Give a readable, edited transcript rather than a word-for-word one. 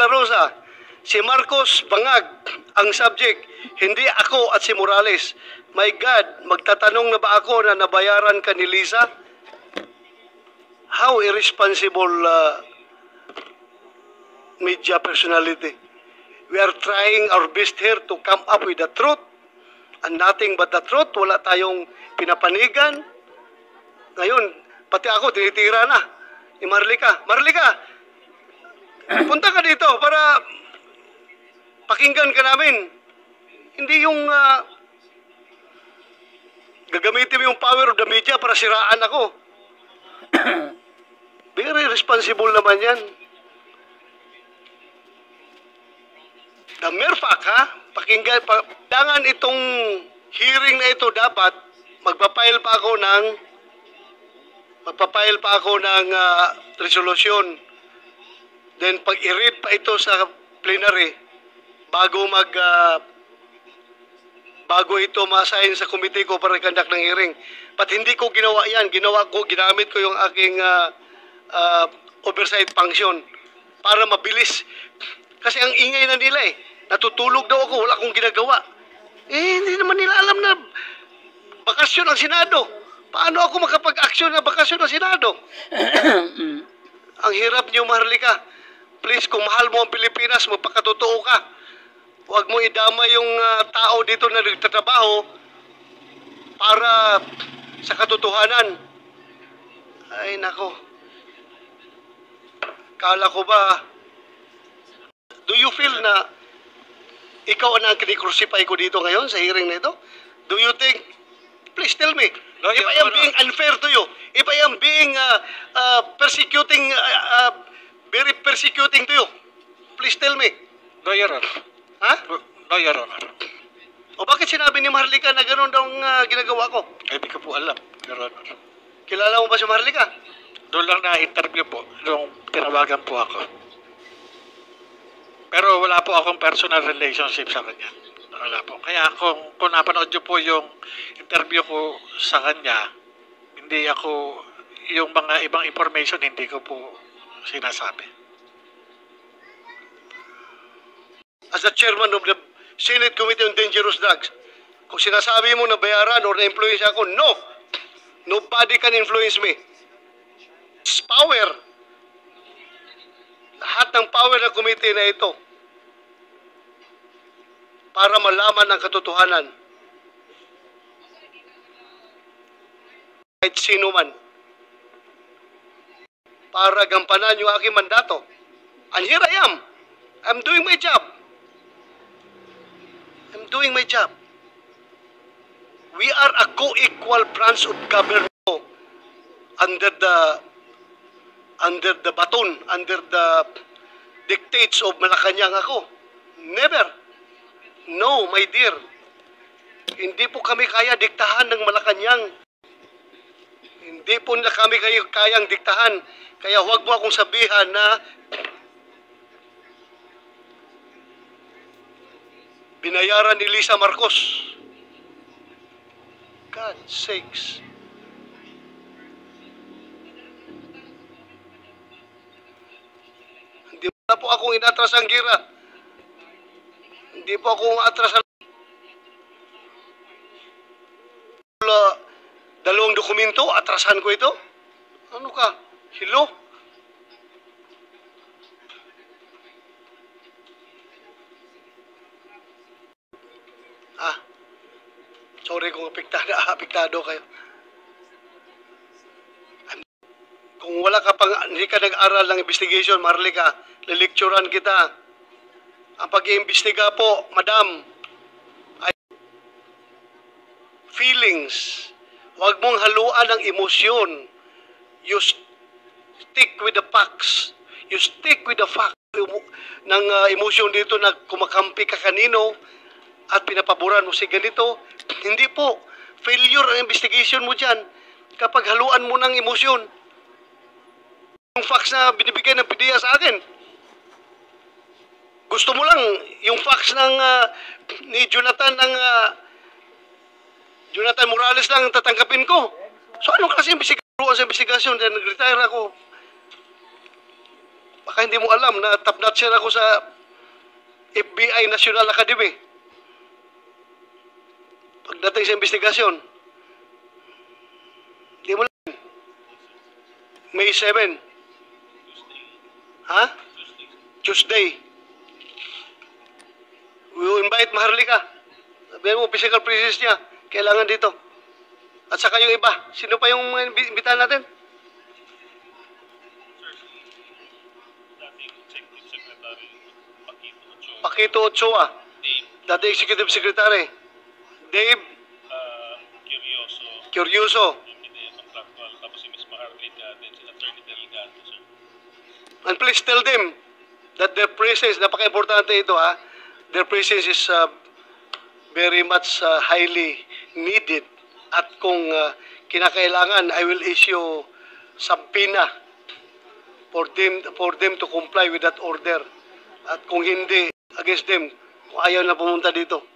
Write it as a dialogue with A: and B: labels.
A: la Rosa, si Marcos bangag ang subject, hindi ako at si Morales. My God, magtatanong na ba ako na nabayaran ka ni Lisa? How irresponsible media personality. We are trying our best here to come up with the truth and nothing but the truth. Wala tayong pinapanigan. Ngayon, pati ako tinitira na ni Marlica. Marlica, punta ka dito para pakinggan ka namin. Hindi yung gagamitin mo yung power of the media para siraan ako. Very responsible naman yan. The mere fact, ha? Pakinggan, dangan itong hearing na ito dapat magpapile pa ako ng resolusyon. Then pag i-read pa ito sa plenary bago ito ma-assign sa committee ko para i-conduct ng hearing. But hindi ko ginawa yan. Ginamit ko yung aking oversight function para mabilis. Kasi ang ingay na nila natutulog daw ako, wala akong ginagawa. Hindi naman nila alam na bakasyon ang Senado. Paano ako makapag-aksyon na bakasyon ng Senado? Ang hirap niyo, Marlica. Please, kung mahal mo ang Pilipinas, magpakatotoo ka. Huwag mo idama yung tao dito na nagtatrabaho para sa katotohanan. Ay, nako. Kala ko ba, do you feel na ikaw ang kinikrucify ko dito ngayon sa hearing na ito? Do you think, please tell me, no, if I am being unfair to you, if I am being very persecuting to you, please tell me.
B: No, Your Honor.
A: Ha?
B: No, Your Honor.
A: O bakit sinabi ni Marlica na gano'n daw ang ginagawa ko?
B: Hindi ko po alam, Your Honor.
A: Kilala mo ba si Marlica?
B: Doon lang na-interview po, nung tinawagan po ako. Pero wala po akong personal relationship sa kanya. Wala po. Kaya kung napanood nyo po yung interview ko sa kanya, hindi ako, yung mga ibang information, hindi ko po sinasabi.
A: As the chairman of the Senate Committee on Dangerous Drugs, kung sinasabi mo na bayaran or na-influence ako, no! Nobody can influence me. It's power. Lahat ng power ng committee na ito para malaman ang katotohanan. Kahit sino man. Para gampanan yung aking mandato. And here I am. I'm doing my job. I'm doing my job. We are a co-equal branch of government under the baton, under the dictates of Malacanang ako. Never. No, my dear. Hindi po kami kaya diktahan ng Malacanang. Hindi po nila kami kayang diktahan. Kaya huwag mo akong sabihan na binayaran ni Lisa Marcos. God sakes. Hindi na po akong inatras ang gira. Hindi po akong atras ang dalawang dokumento. Atrasan ko ito. Ano ka? Hello? Sorry kung apektado kayo. Kung wala ka pang, hindi ka nag-aral ng investigation, Marlica, lilecturan kita. Ang pag-iimbestiga po, madam, ay feelings. Huwag mong haluan ng emosyon. You stick with the facts. You stick with the facts ng emosyon dito na kumakampi ka kanino at pinapaboran mo si ganito. Hindi po. Failure ang investigation mo dyan kapag haluan mo ng emosyon. Yung facts na binibigay ng PDEA sa akin. Gusto mo lang yung facts ng ni Jonathan Jonathan Morales lang tatanggapin ko. So anong klase sa investigasyon dahil nag-retire ako? Baka hindi mo alam na top notcher ako sa FBI National Academy. Pagdating sa investigasyon, hindi mo alam. May 7. Ha? Tuesday. We will invite Maharlika. Sabihin mo, physical presence niya. Kailangan dito. At saka yung iba. Sino pa yung imbitahan natin? Pakito Ochoa. Dati Executive Secretary. Dave Curioso.
C: Tapos si Ms. Maharlika, then si Attorney Delgado, sir.
A: And please tell them that their presence, napaka-importante ito ha, their presence is very much highly needed. At kung kinakailangan, I will issue subpoena for them to comply with that order. At kung hindi, against them, kung ayaw na pumunta dito.